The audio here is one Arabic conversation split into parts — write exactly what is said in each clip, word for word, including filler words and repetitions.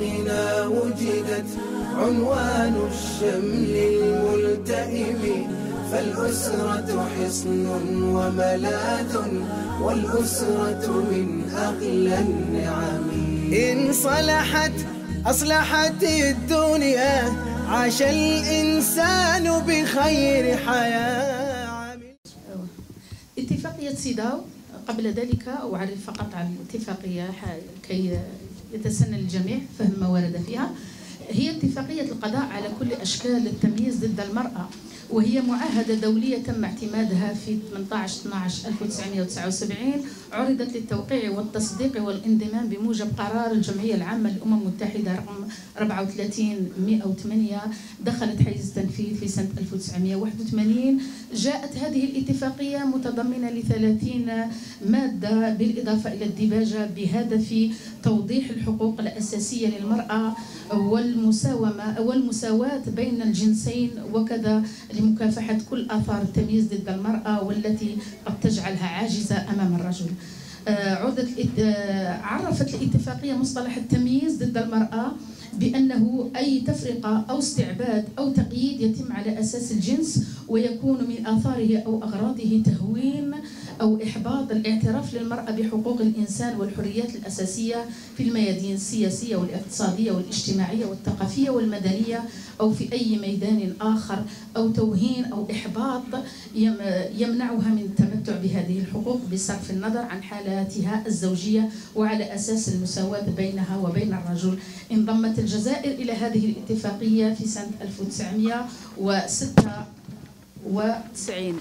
أخلاقنا وجدت عنوان الشمل الملتئم، فالأسرة حصن وملاذ، والأسرة من أغلى النعم. إن صلحت أصلحت الدنيا، عاش الإنسان بخير حياة. اتفاقية سيداو، قبل ذلك أعرف فقط عن الاتفاقية كي يتسنى للجميع فهم ما ورد فيها. هي اتفاقية القضاء على كل أشكال التمييز ضد المرأة، وهي معاهدة دولية تم اعتمادها في ثمانية عشر اثناعش ألف وتسعمائة وتسعة وسبعين، عرضت للتوقيع والتصديق والانضمام بموجب قرار الجمعية العامة للأمم المتحدة رقم أربعة وثلاثين مئة وثمانية، دخلت حيز التنفيذ في سنة ألف وتسعمائة وواحد وثمانين. جاءت هذه الاتفاقية متضمنة لثلاثين مادة بالإضافة إلى الديباجة بهدف توضيح الحقوق الأساسية للمرأة والمساومة والمساواة بين الجنسين، وكذا لمكافحة كل آثار التمييز ضد المرأة والتي قد تجعلها عاجزة أمام الرجل. عرضت عرفت الاتفاقية مصطلح التمييز ضد المرأة بأنه أي تفرقة أو استعباد أو تقييد يتم على أساس الجنس، ويكون من آثاره أو أغراضه تهوين أو إحباط الاعتراف للمرأة بحقوق الإنسان والحريات الأساسية في الميادين السياسية والاقتصادية والاجتماعية والثقافية والمدنية أو في أي ميدان آخر، أو توهين أو إحباط يمنعها من التمتع بهذه الحقوق بصرف النظر عن حالاتها الزوجية وعلى أساس المساواة بينها وبين الرجل. انضمت الجزائر إلى هذه الاتفاقية في سنة ألف وتسعمائة وستة وتسعين.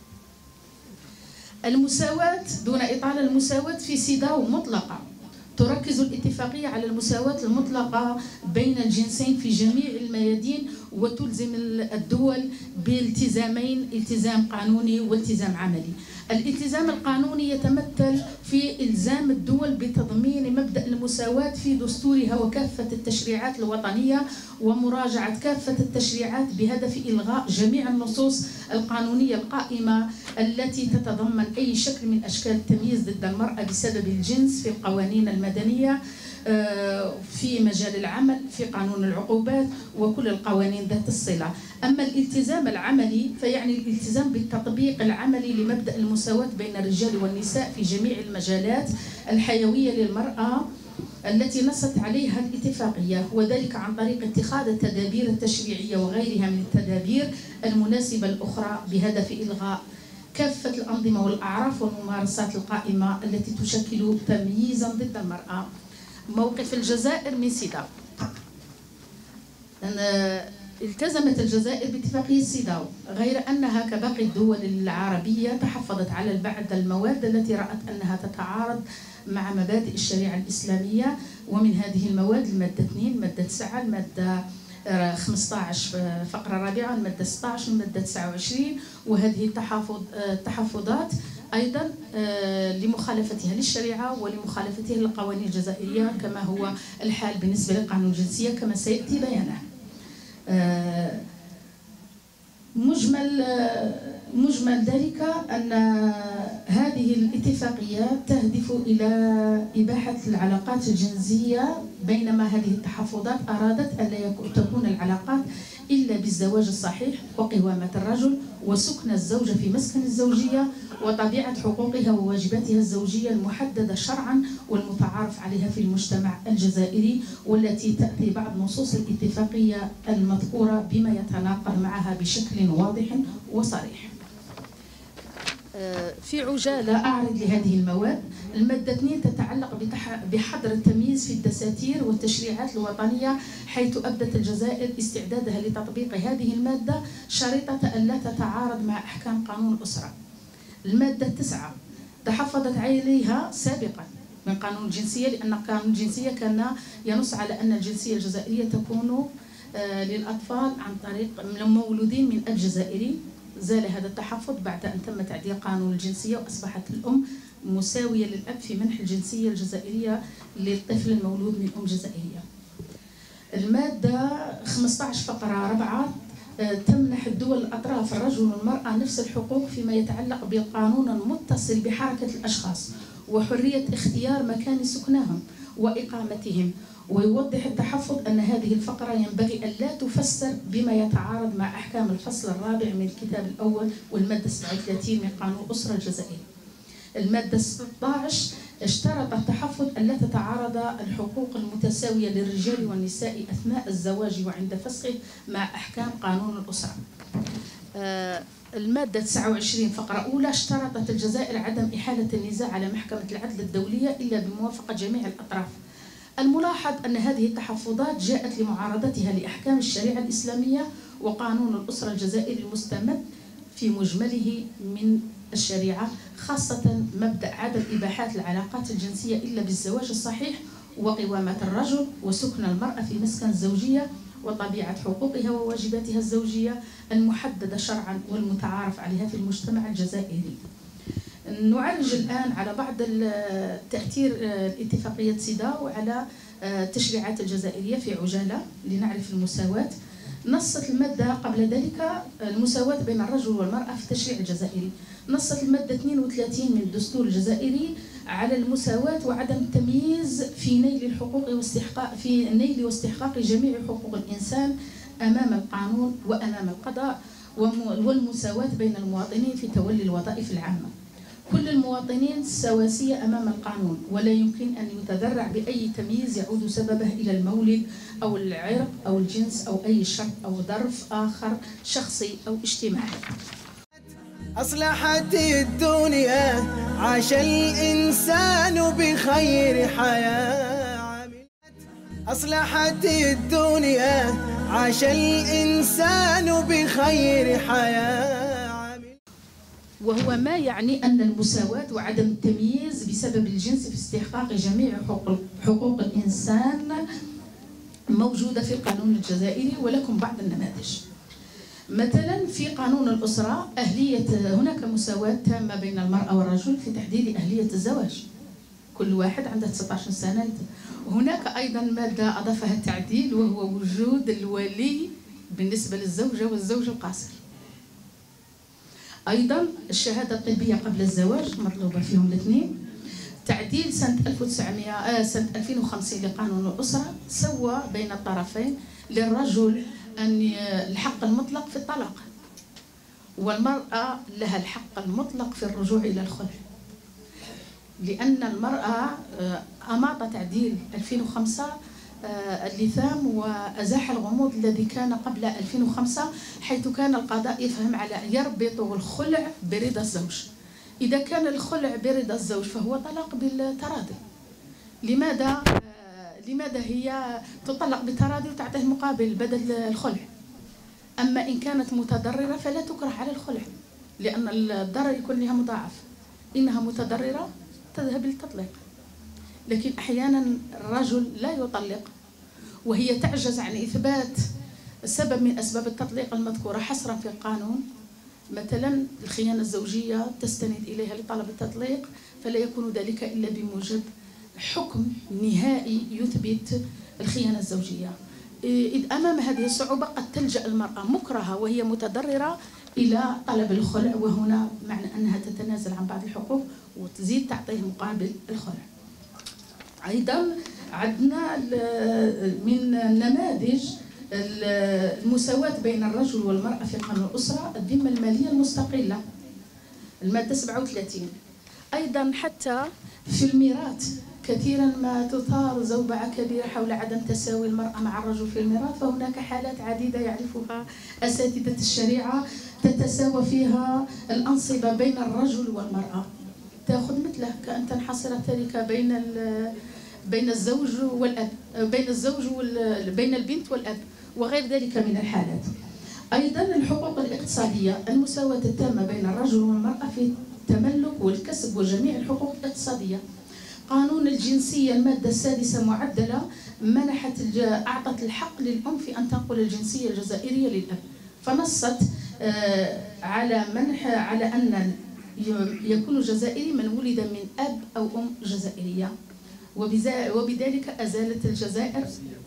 المساواة دون إطالة، المساواة في سيداو مطلقة. تركز الاتفاقية على المساواة المطلقة بين الجنسين في جميع الميادين، وتلزم الدول بالتزامين: التزام قانوني والتزام عملي. الالتزام القانوني يتمثل في إلزام الدول بتضمين مبدأ المساواة في دستورها وكافة التشريعات الوطنية، ومراجعة كافة التشريعات بهدف إلغاء جميع النصوص القانونية القائمة التي تتضمن أي شكل من أشكال التمييز ضد المرأة بسبب الجنس في القوانين المدنية، في مجال العمل، في قانون العقوبات، وكل القوانين ذات الصلة. أما الالتزام العملي فيعني الالتزام بالتطبيق العملي لمبدأ المساواة بين الرجال والنساء في جميع المجالات الحيوية للمرأة التي نصت عليها الاتفاقية، وذلك عن طريق اتخاذ التدابير التشريعية وغيرها من التدابير المناسبة الأخرى بهدف إلغاء كافة الأنظمة والأعراف والممارسات القائمة التي تشكل تمييزا ضد المرأة. موقف الجزائر من سيداو. التزمت الجزائر باتفاقية سيداو، غير أنها كباقي الدول العربية تحفظت على بعض المواد التي رأت أنها تتعارض مع مبادئ الشريعة الإسلامية، ومن هذه المواد المادة اثنين، المادة تسعة، المادة خمسة عشر فقرة رابعة، المادة ستة عشر، المادة تسعة وعشرين، وهذه التحفظ التحفظات أيضا لمخالفتها للشريعة ولمخالفتها للقوانين الجزائرية، كما هو الحال بالنسبة للقانون الجنسية كما سيأتي بيانه. مجمل مجمل ذلك أن هذه الاتفاقية تهدف إلى إباحة العلاقات الجنسية، بينما هذه التحفظات أرادت ألا تكون العلاقات إلا بالزواج الصحيح وقوامة الرجل وسكن الزوجة في مسكن الزوجية وطبيعة حقوقها وواجباتها الزوجية المحددة شرعا والمتعارف عليها في المجتمع الجزائري، والتي تأتي بعض نصوص الاتفاقية المذكورة بما يتناقض معها بشكل واضح وصريح. في عجالة أعرض لهذه المواد. المادة اثنين تتعلق بحظر التمييز في الدساتير والتشريعات الوطنية، حيث أبدت الجزائر استعدادها لتطبيق هذه المادة شريطة ألا تتعارض مع أحكام قانون الأسرة. المادة التسعة تحفظت عليها سابقا من قانون الجنسية، لأن قانون الجنسية كان ينص على أن الجنسية الجزائرية تكون للأطفال عن طريق مولودين من أب جزائري. زال هذا التحفظ بعد أن تم تعديل قانون الجنسية وأصبحت الأم مساوية للأب في منح الجنسية الجزائرية للطفل المولود من أم جزائرية. المادة خمسة عشر فقرة رابعة تمنح الدول الأطراف الرجل والمرأة نفس الحقوق فيما يتعلق بالقانون المتصل بحركة الأشخاص وحرية اختيار مكان سكنهم وإقامتهم ويوضح التحفظ أن هذه الفقرة ينبغي أن لا تفسر بما يتعارض مع أحكام الفصل الرابع من الكتاب الأول والمادة سبعة وثلاثين من قانون الأسرة الجزائري. المادة ستة عشر اشترط التحفظ أن لا تتعارض الحقوق المتساوية للرجال والنساء أثناء الزواج وعند فسخه مع أحكام قانون الأسرة. آه المادة تسعة وعشرين فقرة أولى اشترطت الجزائر عدم إحالة النزاع على محكمة العدل الدولية إلا بموافقة جميع الأطراف. الملاحظ أن هذه التحفظات جاءت لمعارضتها لأحكام الشريعة الإسلامية وقانون الأسرة الجزائري المستمد في مجمله من الشريعة، خاصة مبدأ عدم إباحات العلاقات الجنسية إلا بالزواج الصحيح وقوامة الرجل وسكن المرأة في مسكن الزوجية وطبيعة حقوقها وواجباتها الزوجية المحددة شرعا والمتعارف عليها في المجتمع الجزائري. نعرج الآن على بعض تأثير اتفاقية سيداو وعلى التشريعات الجزائرية في عجالة لنعرف المساواة. نصت المادة قبل ذلك المساواة بين الرجل والمرأة في التشريع الجزائري. نصت المادة اثنين وثلاثين من الدستور الجزائري على المساواة وعدم التمييز في نيل الحقوق واستحقاق في نيل واستحقاق جميع حقوق الإنسان أمام القانون وأمام القضاء، والمساواة بين المواطنين في تولي الوظائف العامة. كل المواطنين سواسية أمام القانون ولا يمكن أن يتذرع بأي تمييز يعود سببه إلى المولد أو العرق أو الجنس أو أي شرط أو ظرف آخر شخصي أو اجتماعي. أصلحت الدنيا عاش الإنسان بخير حياة. أصلحت الدنيا عاش الإنسان بخير حياة. وهو ما يعني أن المساواة وعدم التمييز بسبب الجنس في استحقاق جميع حقوق الإنسان موجودة في القانون الجزائري، ولكم بعض النماذج. مثلا في قانون الأسرة أهلية هناك مساواة تامة بين المرأة والرجل في تحديد أهلية الزواج، كل واحد عنده تسعة عشر سنة. وهناك أيضا مادة أضافها التعديل وهو وجود الولي بالنسبة للزوجة والزوج القاصر. أيضا الشهادة الطبية قبل الزواج مطلوبة فيهم الاثنين. تعديل سنة ألف وتسعمائة آه سنة ألفين وخمسين لقانون الأسرة سوى بين الطرفين، للرجل أن الحق المطلق في الطلاق والمرأة لها الحق المطلق في الرجوع إلى الخلع، لأن المرأة أماط تعديل ألفين وخمسة اللثام وأزاح الغموض الذي كان قبل ألفين وخمسة، حيث كان القضاء يفهم على يربط الخلع برضا الزوج. إذا كان الخلع برضا الزوج فهو طلاق بالتراضي. لماذا لماذا هي تطلق بالتراضي وتعطيه مقابل بدل الخلع؟ أما إن كانت متضررة فلا تكره على الخلع، لأن الضرر يكون لها مضاعف. إنها متضررة تذهب للتطليق. لكن أحيانا الرجل لا يطلق وهي تعجز عن إثبات سبب من أسباب التطليق المذكورة حصرا في القانون، مثلا الخيانة الزوجية تستند إليها لطلب التطليق، فلا يكون ذلك إلا بموجب حكم نهائي يثبت الخيانة الزوجية. إذ أمام هذه الصعوبة قد تلجأ المرأة مكرهة وهي متضررة إلى طلب الخلع، وهنا معنى أنها تتنازل عن بعض الحقوق وتزيد تعطيه مقابل الخلع. أيضا عندنا من النماذج المساواة بين الرجل والمرأة في قانون الأسرة، الذمة المالية المستقلة المادة سبعة وثلاثين. أيضا حتى في الميراث كثيرا ما تثار زوبعة كبيرة حول عدم تساوي المرأة مع الرجل في الميراث، فهناك حالات عديدة يعرفها أساتذة الشريعة تتساوى فيها الأنصبة بين الرجل والمرأة. تأخذ مثله كأن تنحصر التركة بين بين الزوج والأب، بين الزوج بين البنت والأب وغير ذلك من الحالات. أيضا الحقوق الاقتصادية، المساواة التامة بين الرجل والمرأة في التملك والكسب وجميع الحقوق الاقتصادية. قانون الجنسية المادة السادسة معدلة منحت أعطت الحق للأم في أن تنقل الجنسية الجزائرية للأب، فنصت على منح على أن يكون جزائري من ولد من أب أو أم جزائرية، وبذلك أزالت الجزائر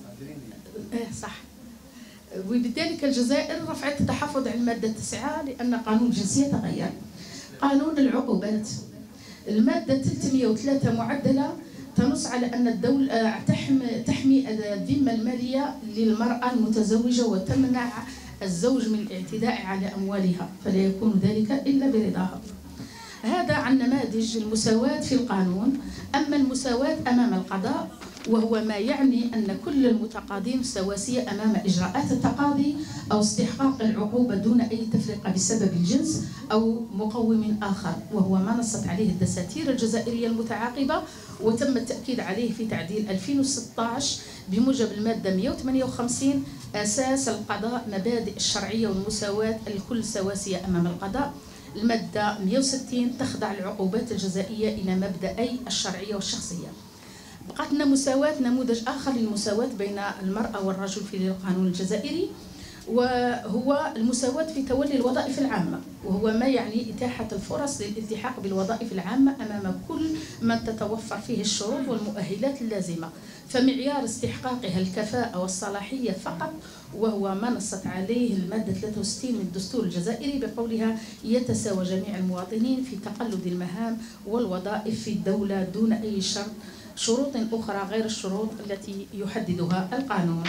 صح وبذلك الجزائر رفعت التحفظ على المادة التاسعة لأن قانون الجنسية تغير. قانون العقوبات المادة ثلاثمائة وثلاثة معدلة تنص على أن الدولة تحمي الذمة المالية للمرأة المتزوجة وتمنع الزوج من الاعتداء على أموالها، فلا يكون ذلك إلا برضاها. هذا عن نماذج المساواة في القانون. أما المساواة أمام القضاء وهو ما يعني أن كل المتقاضين سواسية أمام إجراءات التقاضي أو استحقاق العقوبة دون أي تفرقة بسبب الجنس أو مقوم آخر، وهو ما نصت عليه الدساتير الجزائرية المتعاقبة، وتم التأكيد عليه في تعديل ألفين وستة عشر بموجب المادة مئة وثمانية وخمسين أساس القضاء مبادئ الشرعية والمساواة، الكل سواسية أمام القضاء. المادة مئة وستين تخضع العقوبات الجزائية إلى مبدأي الشرعية والشخصية. بقت لنا مساواة، نموذج آخر للمساواة بين المرأة والرجل في القانون الجزائري، وهو المساواة في تولي الوظائف العامة، وهو ما يعني إتاحة الفرص للالتحاق بالوظائف العامة أمام كل من تتوفر فيه الشروط والمؤهلات اللازمة، فمعيار استحقاقها الكفاءة والصلاحية فقط، وهو ما نصت عليه المادة ثلاثة وستين من الدستور الجزائري بقولها يتساوى جميع المواطنين في تقلد المهام والوظائف في الدولة دون أي شرط شروط أخرى غير الشروط التي يحددها القانون.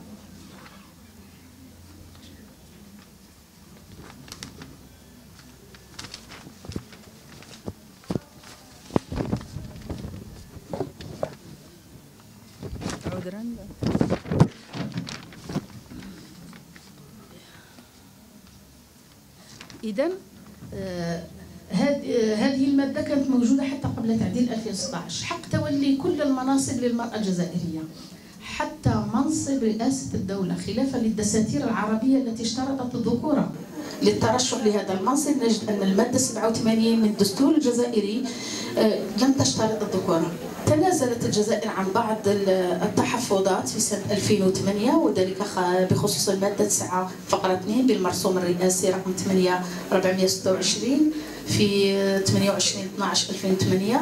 إذن آه هذه المادة كانت موجودة حتى قبل تعديل ألفين وستة عشر. حق تولي كل المناصب للمرأة الجزائرية حتى منصب رئاسة الدولة، خلافا للدساتير العربية التي اشترطت الذكورة للترشح لهذا المنصب. نجد أن المادة سبعة وثمانين من الدستور الجزائري لم تشترط الذكورة. تنازلت الجزائر عن بعض التحفظات في سنة ألفين وثمانية، وذلك بخصوص المادة تسعة فقرة اثنين بالمرسوم الرئاسي رقم ثمانية أربعمئة وستة وعشرين في ثمانية وعشرين اثناعش ألفين وثمانية،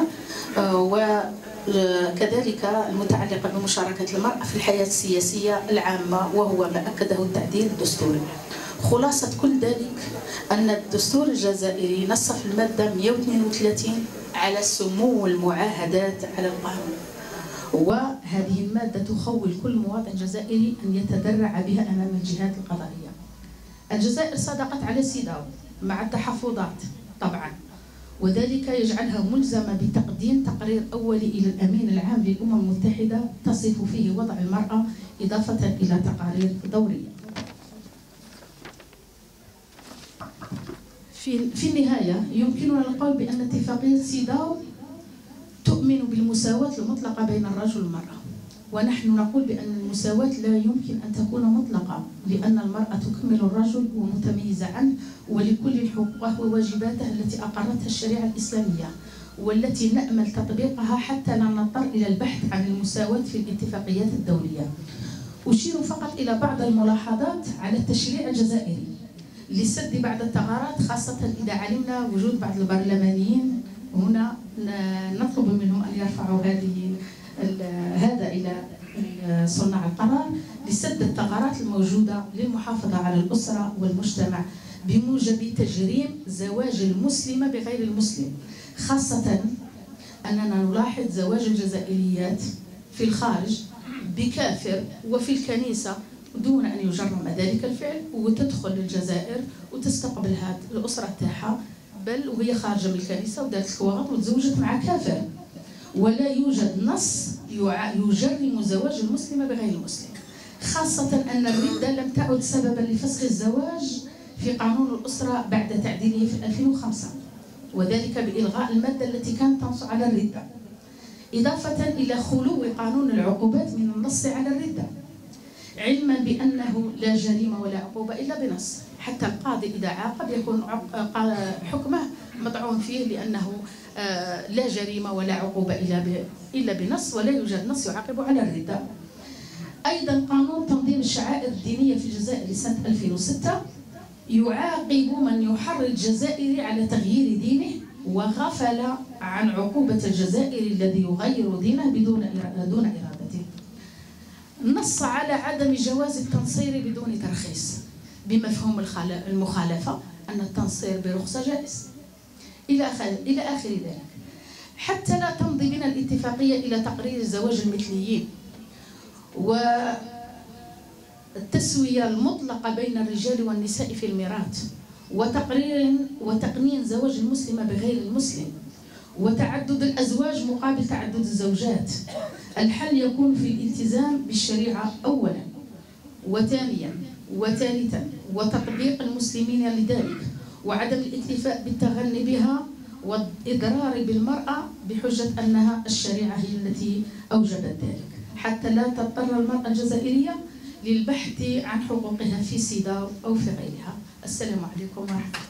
وكذلك المتعلقة بمشاركة المرأة في الحياة السياسية العامة، وهو ما أكده التعديل الدستوري. خلاصة كل ذلك أن الدستور الجزائري نص في المادة مئة واثنين وثلاثين على سمو المعاهدات على القانون، وهذه المادة تخول كل مواطن جزائري أن يتذرع بها أمام الجهات القضائية. الجزائر صدقت على سيداو مع التحفظات طبعا، وذلك يجعلها ملزمة بتقديم تقرير أولي إلى الأمين العام للأمم المتحدة تصف فيه وضع المرأة إضافة إلى تقارير دورية. في في النهاية يمكننا القول بأن اتفاقية سيداو تؤمن بالمساواة المطلقة بين الرجل والمرأة، ونحن نقول بأن المساواة لا يمكن أن تكون مطلقة، لأن المرأة تكمل الرجل ومتميزة عنه، ولكل حقوقه وواجباته التي أقرتها الشريعة الإسلامية، والتي نأمل تطبيقها حتى لا نضطر إلى البحث عن المساواة في الاتفاقيات الدولية. أشير فقط إلى بعض الملاحظات على التشريع الجزائري لسد بعض الثغرات، خاصة إذا علمنا وجود بعض البرلمانيين هنا نطلب منهم أن يرفعوا هذه هذا إلى صناع القرار لسد الثغرات الموجودة للمحافظة على الأسرة والمجتمع بموجب تجريم زواج المسلمة بغير المسلم، خاصة أننا نلاحظ زواج الجزائريات في الخارج بكافر وفي الكنيسة دون أن يجرم ذلك الفعل، وتدخل الجزائر وتستقبل هذه الأسرة تاعها بل وهي خارجة من الكنيسة ودارت الكواغط وتزوجت مع كافر، ولا يوجد نص يجرم زواج المسلمة بغير المسلم، خاصة أن الردة لم تعد سببا لفسخ الزواج في قانون الأسرة بعد تعديله في ألفين وخمسة، وذلك بإلغاء المادة التي كانت تنص على الردة، إضافة إلى خلو قانون العقوبات من النص على الردة، علما بأنه لا جريمة ولا عقوبة إلا بنص، حتى القاضي إذا عاقب يكون حكمه مطعون فيه لأنه لا جريمة ولا عقوبة إلا بنص، ولا يوجد نص يعاقب على الردة. أيضا قانون تنظيم الشعائر الدينية في الجزائر لسنة ألفين وستة يعاقب من يحرض الجزائري على تغيير دينه، وغفل عن عقوبة الجزائري الذي يغير دينه بدون دون إرادته. نص على عدم جواز التنصير بدون ترخيص بمفهوم المخالفة، أن التنصير برخصة جائز إلى آخر إلى آخر ذلك. حتى لا تمضي بنا الاتفاقية إلى تقرير زواج المثليين والتسوية المطلقة بين الرجال والنساء في الميراث، وتقرير وتقنين زواج المسلم بغير المسلم، وتعدد الأزواج مقابل تعدد الزوجات. الحل يكون في الالتزام بالشريعة أولا، وثانيا وثالثا وتطبيق المسلمين لذلك، وعدم الاكتفاء بالتغني بها والإضرار بالمرأة بحجة أنها الشريعة هي التي أوجبت ذلك، حتى لا تضطر المرأة الجزائرية للبحث عن حقوقها في سيداو أو في غيرها. السلام عليكم ورحمة الله.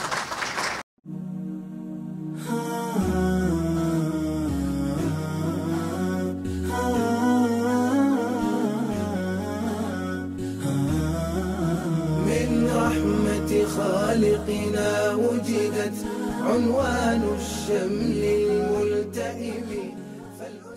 من رحمة خالقنا وجدت عنوان الشمل الملتئم.